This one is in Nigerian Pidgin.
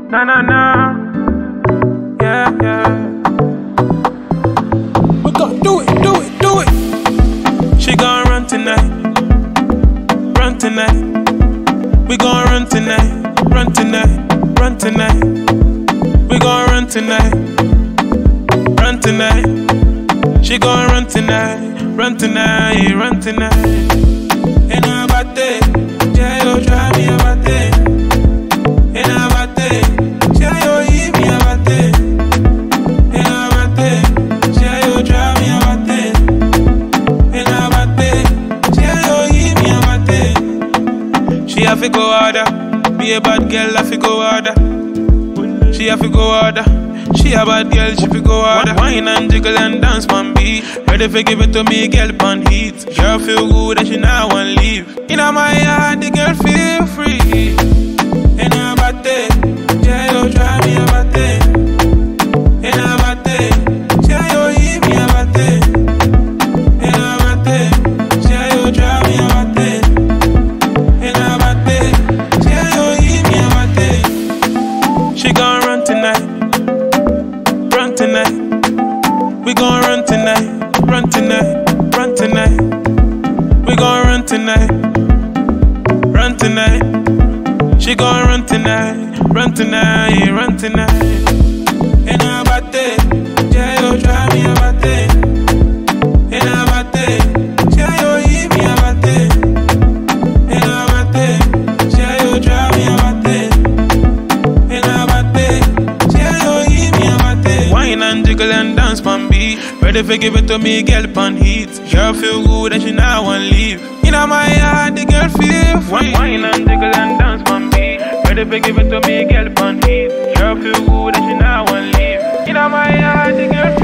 Na na na, yeah, yeah. We gon' do it, do it, do it. She gon' run tonight, run tonight. We gon' run tonight, run tonight, run tonight. We gon' run tonight, run tonight. She gon' run tonight, run tonight, run tonight. And how about that? Jayo drive me about that. And how about that? Jayo eat me about that. And how about that? Jayo drive me about that. And how about that? Jayo eat me about that. She have to go harder. Be a bad girl, have to go harder. She have to go harder. She a bad girl, she fi go harder. Wine and jiggle and dance pan beat. Ready for give it to me, girl pan heat. Girl feel good and she now want leave. In my heart, the girl feel free. And how about that? Jayo drive me about that. And how about that? Jayo eat me about that. And how about that? Jayo drive me about that. And how about that? Jayo eat me about that. She gon' run tonight. Run tonight, we gon' run tonight, run tonight, run tonight. We gon' run tonight, run tonight. She gon' run tonight, run tonight, run tonight. And how about that? Jayo drive me about that. And how about that? Jayo eat me about that. And how about that? Jayo drive me about that. And how about that? Jayo eat me about that. Wine and jiggle and dance pan beat. Ready for give it to me, girl pan heat. Girl feel good and she now want leave. In my heart, the girl feel free. Wine and jiggle and dance pan beat. Ready for give it to me, girl pan heat. Girl feel good and she now want leave. In my heart, the girl